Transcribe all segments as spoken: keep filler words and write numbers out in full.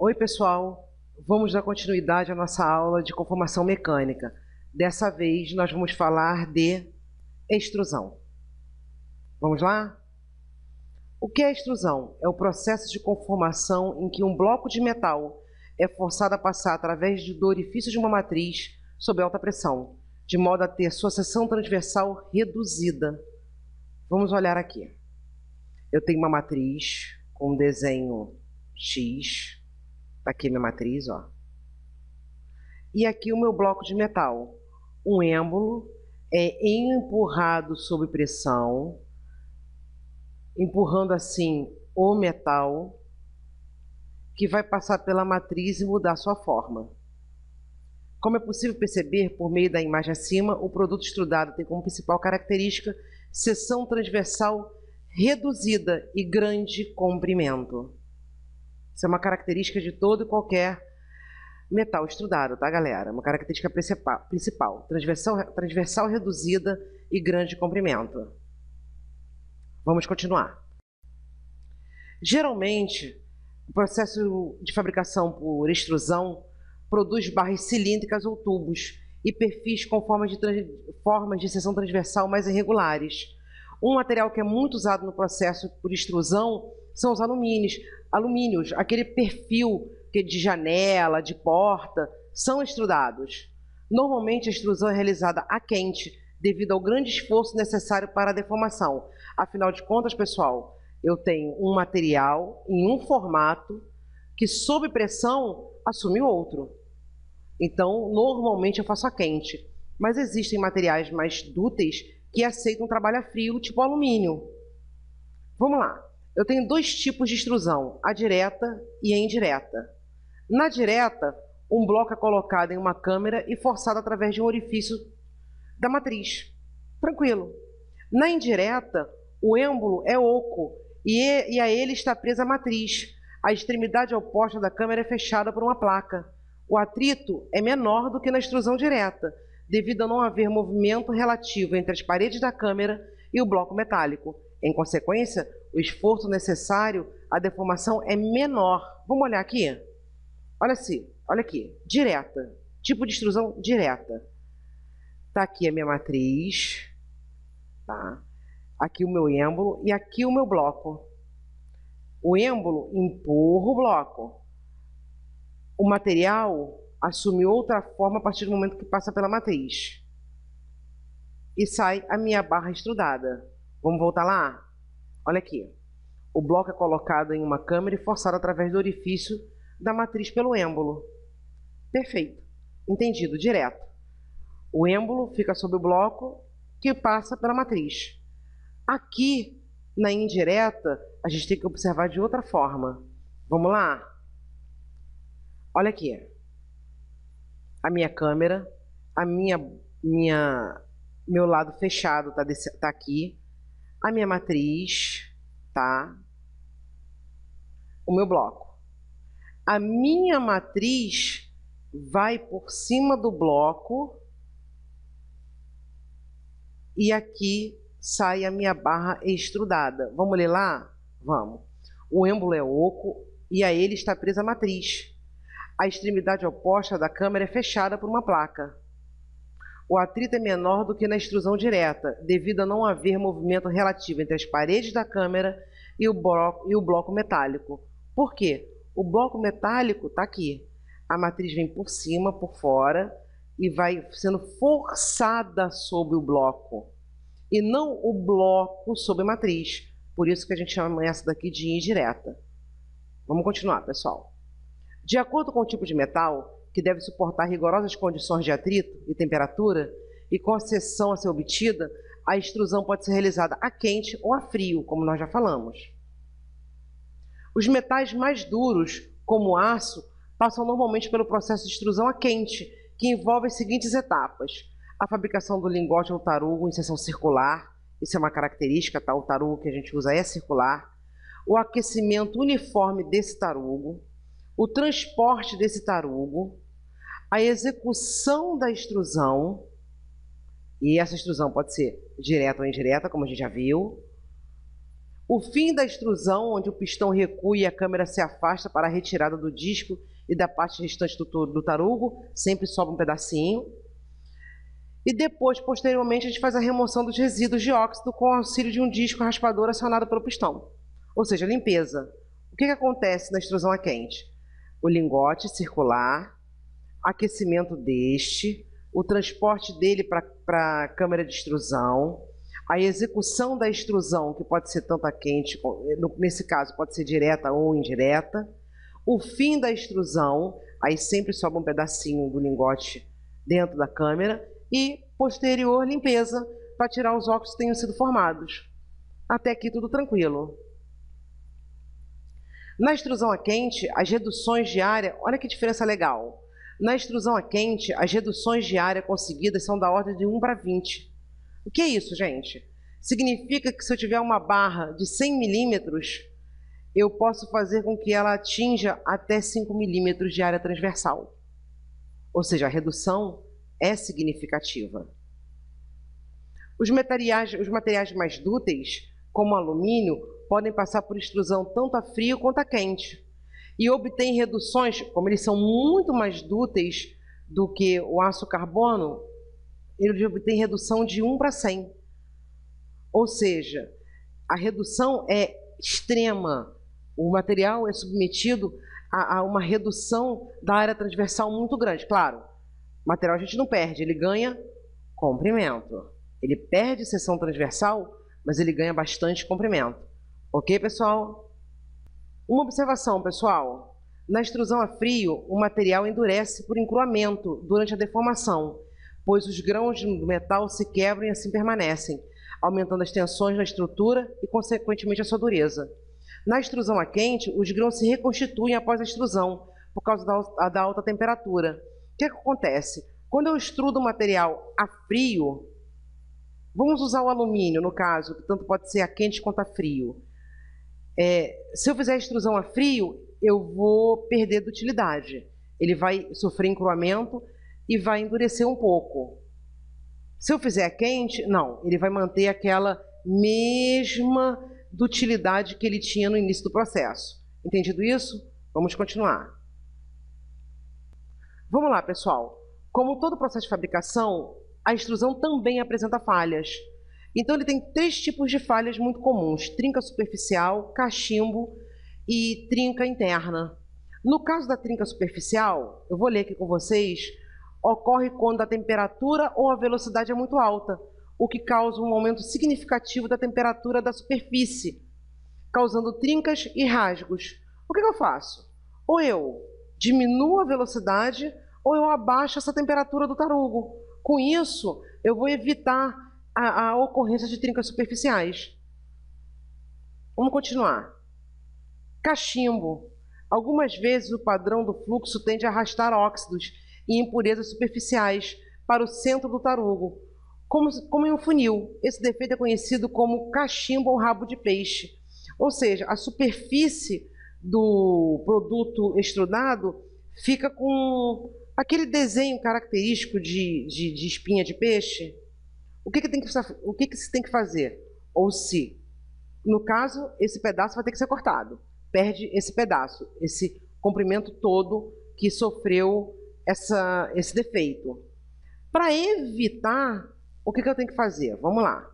Oi, pessoal. Vamos dar continuidade à nossa aula de conformação mecânica. Dessa vez, nós vamos falar de extrusão. Vamos lá? O que é extrusão? É o processo de conformação em que um bloco de metal é forçado a passar através do orifício de uma matriz sob alta pressão, de modo a ter sua seção transversal reduzida. Vamos olhar aqui. Eu tenho uma matriz com um desenho X. Aqui minha matriz, ó. E aqui o meu bloco de metal. Um êmbolo é empurrado sob pressão, empurrando assim o metal, que vai passar pela matriz e mudar sua forma. Como é possível perceber por meio da imagem acima, o produto extrudado tem como principal característica seção transversal reduzida e grande comprimento. Isso é uma característica de todo e qualquer metal extrudado, tá, galera? Uma característica principal, principal transversal, transversal reduzida e grande comprimento. Vamos continuar. Geralmente, o processo de fabricação por extrusão produz barras cilíndricas ou tubos e perfis com formas de, formas de seção transversal mais irregulares. Um material que é muito usado no processo por extrusão são os alumínios. Alumínios, aquele perfil que de janela, de porta, são extrudados. Normalmente a extrusão é realizada a quente, devido ao grande esforço necessário para a deformação. Afinal de contas, pessoal, eu tenho um material em um formato que, sob pressão, assume outro. Então, normalmente eu faço a quente. Mas existem materiais mais dúteis que aceitam trabalho a frio, tipo alumínio. Vamos lá. Eu tenho dois tipos de extrusão, a direta e a indireta. Na direta, um bloco é colocado em uma câmara e forçado através de um orifício da matriz. Tranquilo. Na indireta, o êmbolo é oco e, e a ele está presa a matriz. A extremidade oposta da câmara é fechada por uma placa. O atrito é menor do que na extrusão direta, devido a não haver movimento relativo entre as paredes da câmara e o bloco metálico. Em consequência, o esforço necessário à deformação é menor. Vamos olhar aqui? Olha assim, olha aqui, direta, tipo de extrusão direta. Tá aqui a minha matriz, tá? Aqui o meu êmbolo e aqui o meu bloco. O êmbolo empurra o bloco. O material assume outra forma a partir do momento que passa pela matriz. E sai a minha barra extrudada. Vamos voltar lá? Olha aqui. O bloco é colocado em uma câmara e forçado através do orifício da matriz pelo êmbolo. Perfeito. Entendido, direto. O êmbolo fica sob o bloco que passa pela matriz. Aqui, na indireta, a gente tem que observar de outra forma. Vamos lá? Olha aqui. A minha câmera, a minha, minha, meu lado fechado tá, desse, tá aqui. A minha matriz, tá? O meu bloco. A minha matriz vai por cima do bloco e aqui sai a minha barra extrudada. Vamos ler lá? Vamos. O êmbolo é oco e a ele está presa a matriz. A extremidade oposta da câmara é fechada por uma placa. O atrito é menor do que na extrusão direta, devido a não haver movimento relativo entre as paredes da câmara e o bloco, e o bloco metálico. Por quê? O bloco metálico está aqui. A matriz vem por cima, por fora, e vai sendo forçada sobre o bloco. E não o bloco sobre a matriz. Por isso que a gente chama essa daqui de indireta. Vamos continuar, pessoal. De acordo com o tipo de metal, que deve suportar rigorosas condições de atrito e temperatura, e com a seção a ser obtida, a extrusão pode ser realizada a quente ou a frio, como nós já falamos. Os metais mais duros, como o aço, passam normalmente pelo processo de extrusão a quente, que envolve as seguintes etapas. A fabricação do lingote ou tarugo em seção circular, isso é uma característica, tá? O tarugo que a gente usa é circular. O aquecimento uniforme desse tarugo, o transporte desse tarugo, a execução da extrusão, e essa extrusão pode ser direta ou indireta, como a gente já viu, O fim da extrusão, onde o pistão recua e a câmera se afasta para a retirada do disco e da parte restante do, do tarugo, sempre sobra um pedacinho. E depois, posteriormente, a gente faz a remoção dos resíduos de óxido com o auxílio de um disco raspador acionado pelo pistão. Ou seja, limpeza. O que, que acontece na extrusão a quente? O lingote circular, aquecimento deste, o transporte dele para a câmara de extrusão, a execução da extrusão, que pode ser tanto a quente, nesse caso pode ser direta ou indireta, o fim da extrusão, aí sempre sobra um pedacinho do lingote dentro da câmera, e posterior limpeza para tirar os óxidos que tenham sido formados. Até aqui tudo tranquilo. Na extrusão a quente, as reduções de área, olha que diferença legal. Na extrusão a quente, as reduções de área conseguidas são da ordem de um para vinte. O que é isso, gente? Significa que se eu tiver uma barra de cem milímetros, eu posso fazer com que ela atinja até cinco milímetros de área transversal. Ou seja, a redução é significativa. Os materiais, os materiais mais dúteis, como o alumínio, podem passar por extrusão tanto a frio quanto a quente. E obtêm reduções, como eles são muito mais dúteis do que o aço carbono, ele obtém redução de um para cem. Ou seja, a redução é extrema. O material é submetido a, a uma redução da área transversal muito grande. Claro, o material a gente não perde, ele ganha comprimento. Ele perde seção transversal, mas ele ganha bastante comprimento. Ok, pessoal? Uma observação, pessoal. Na extrusão a frio, o material endurece por encruamento durante a deformação, pois os grãos do metal se quebram e assim permanecem, aumentando as tensões na estrutura e, consequentemente, a sua dureza. Na extrusão a quente, os grãos se reconstituem após a extrusão, por causa da, da alta temperatura. O que, é que acontece? Quando eu extrudo o material a frio, vamos usar o alumínio, no caso, que tanto pode ser a quente quanto a frio. É, se eu fizer a extrusão a frio, eu vou perder de utilidade. Ele vai sofrer encruamento e vai endurecer um pouco. Se eu fizer a quente, não, ele vai manter aquela mesma dutilidade que ele tinha no início do processo. Entendido isso? Vamos continuar. Vamos lá, pessoal. Como todo processo de fabricação, a extrusão também apresenta falhas. Então, ele tem três tipos de falhas muito comuns: trinca superficial, cachimbo e trinca interna. No caso da trinca superficial, eu vou ler aqui com vocês, ocorre quando a temperatura ou a velocidade é muito alta, o que causa um aumento significativo da temperatura da superfície, causando trincas e rasgos. O que eu faço? Ou eu diminuo a velocidade, ou eu abaixo essa temperatura do tarugo. Com isso, eu vou evitar a, a ocorrência de trincas superficiais. Vamos continuar. Cachimbo. Algumas vezes o padrão do fluxo tende a arrastar óxidos e impurezas superficiais para o centro do tarugo, como, como em um funil. Esse defeito é conhecido como cachimbo ou rabo de peixe. Ou seja, a superfície do produto extrudado fica com aquele desenho característico de, de, de espinha de peixe. O que, que, tem que, o que, que se tem que fazer? Ou se, no caso, esse pedaço vai ter que ser cortado. Perde esse pedaço, esse comprimento todo que sofreu essa, esse defeito. Para evitar, o que, que eu tenho que fazer? Vamos lá.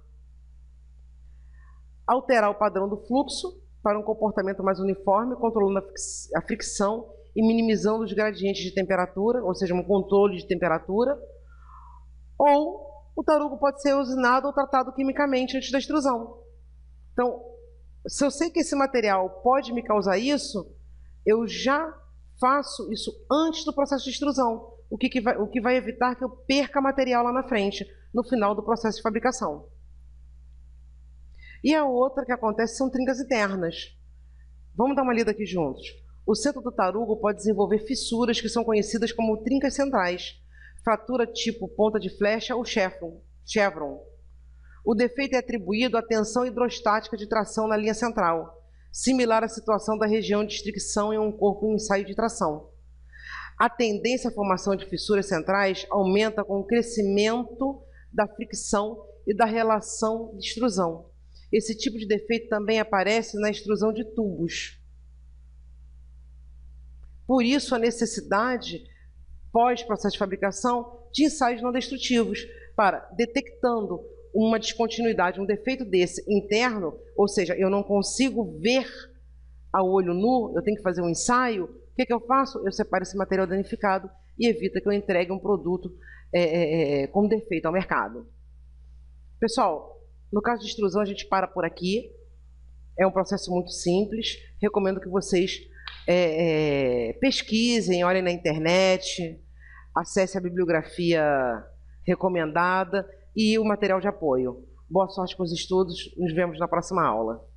Alterar o padrão do fluxo para um comportamento mais uniforme, controlando a fricção e minimizando os gradientes de temperatura, ou seja, um controle de temperatura. Ou o tarugo pode ser usinado ou tratado quimicamente antes da extrusão. Então, se eu sei que esse material pode me causar isso, eu já faço isso antes do processo de extrusão, o que, que, vai, o que vai evitar que eu perca material lá na frente, no final do processo de fabricação. E a outra que acontece são trincas internas. Vamos dar uma lida aqui juntos. O centro do tarugo pode desenvolver fissuras que são conhecidas como trincas centrais, fratura tipo ponta de flecha ou chevron. chevron. O defeito é atribuído à tensão hidrostática de tração na linha central, similar à situação da região de fricção em um corpo em ensaio de tração. A tendência à formação de fissuras centrais aumenta com o crescimento da fricção e da relação de extrusão. Esse tipo de defeito também aparece na extrusão de tubos. Por isso, a necessidade, pós-processo de fabricação, de ensaios não destrutivos, para, detectando uma descontinuidade, um defeito desse interno, ou seja, eu não consigo ver a olho nu, eu tenho que fazer um ensaio, o que, que eu faço? Eu separo esse material danificado e evita que eu entregue um produto é, é, com defeito ao mercado. Pessoal, no caso de extrusão, a gente para por aqui. É um processo muito simples. Recomendo que vocês é, é, pesquisem, olhem na internet, acessem a bibliografia recomendada e o material de apoio. Boa sorte com os estudos. Nos vemos na próxima aula.